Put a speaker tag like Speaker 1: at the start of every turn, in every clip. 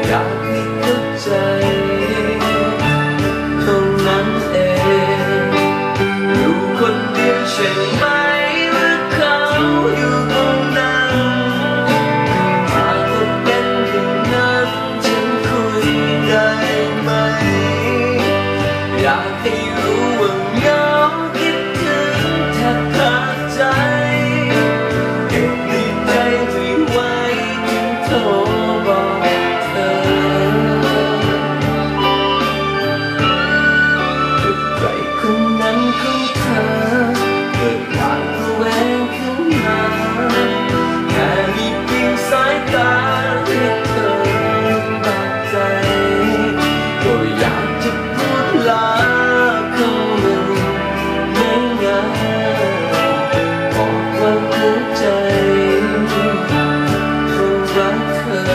Speaker 1: อยากให้เข้าใจเท่านั้นเองอยู่คนเดียวใช่ไหมหรือเขาอยู่ตรงนั้นหากว่าเป็นอย่างนั้นฉันคุยได้ไหมอยากให้รู้ว่าเหงาคิดถึงแทบขาดใจเก็บในใจไม่ไหวจึงโทรบอกเธอกับใครคนนั้นของเธอเกิดหวาดระแวงขึ้นมาแค่มีเพียงสายตาให้เธอบาดใจก็อยากจะพูดลาคำหนึ่งง่ายๆบอกว่าหัวใจเขารักเธอ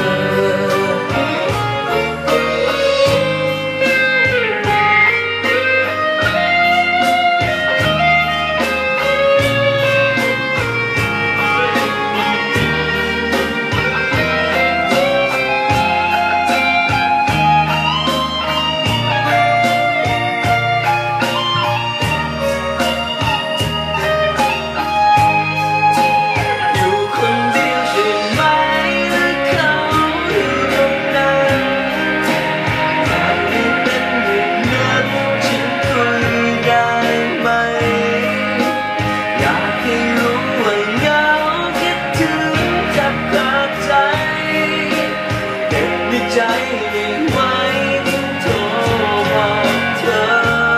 Speaker 1: ใจไม่ไหวจึงโทรบอกเธอ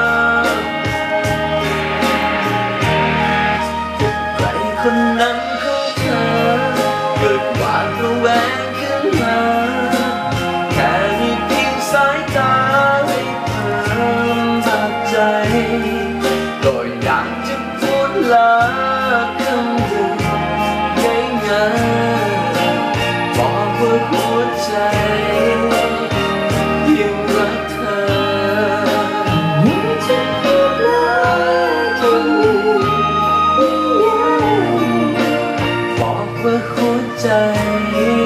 Speaker 1: กับใครคนนั้นของเธอเกิดหวาดระแวงขึ้นมาแค่มีเพียงสายตาให้เธอบาดใจก็อยากจะพูดลาคำเดียวง่ายๆบอกว่าหัวใจยังรักเธอจะพูดลาคำเดียวบอกว่าหัวใจ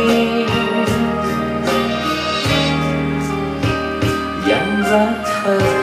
Speaker 1: ยังรักเธอ